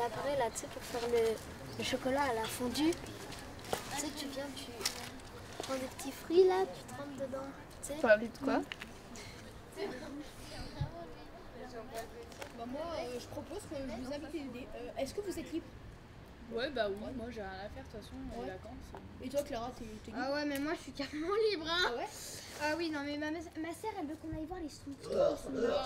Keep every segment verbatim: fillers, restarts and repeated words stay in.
l'appareil là, tu sais, pour faire le, le chocolat à la fondue. Tu sais, tu viens, tu prends des petits fruits là, tu trempes dedans. Tu sais. Parler de quoi? Bah moi, euh, je propose que je vous invite à l'idée. Euh, Est-ce que vous êtes libre? Ouais, bah oui, moi j'ai rien à faire de toute façon, les Ouais. vacances. Et toi, Clara, t'es t'es libre? Ah ouais, mais moi je suis carrément libre, hein. Ah ouais? Ah oui, non, mais ma, ma sœur, elle veut qu'on aille voir les structures.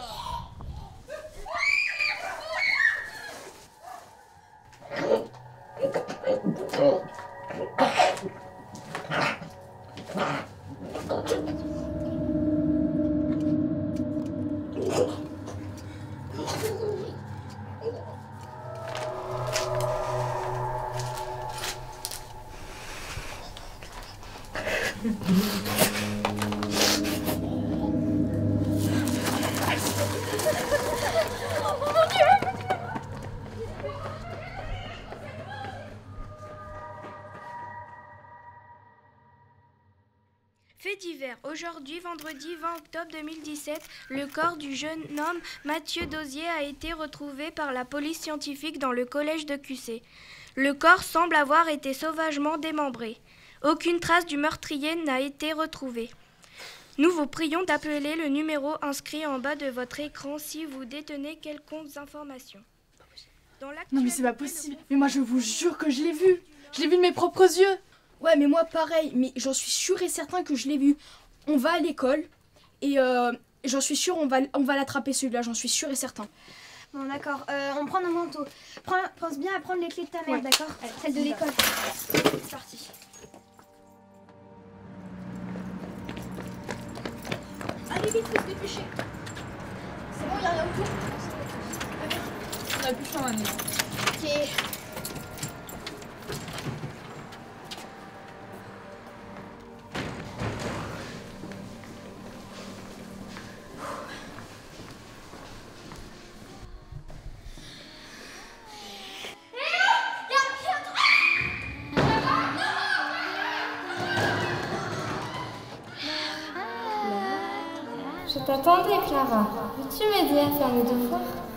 Fait divers. Aujourd'hui, vendredi vingt octobre deux mille dix-sept, le corps du jeune homme Mathieu Dosier a été retrouvé par la police scientifique dans le collège de Cussé. Le corps semble avoir été sauvagement démembré. Aucune trace du meurtrier n'a été retrouvée. Nous vous prions d'appeler le numéro inscrit en bas de votre écran si vous détenez quelconques informations. Non mais c'est pas possible. Mais moi je vous jure que je l'ai vu. Je l'ai vu de mes propres yeux. Ouais, mais moi, pareil. Mais j'en suis sûre et certain que je l'ai vu. On va à l'école et euh, j'en suis sûre on va, on va l'attraper celui-là. J'en suis sûre et certain. Bon, d'accord, euh, on prend nos manteaux. Prends, pense bien à prendre les clés de ta mère, Ouais. d'accord? Celle de on y l'école. C'est parti. Allez vite, faut se dépêcher. C'est bon, il n'y a rien autour. On a plus faim maintenant. Ok. Je t'attendais, Clara. Veux-tu m'aider à faire mes devoirs?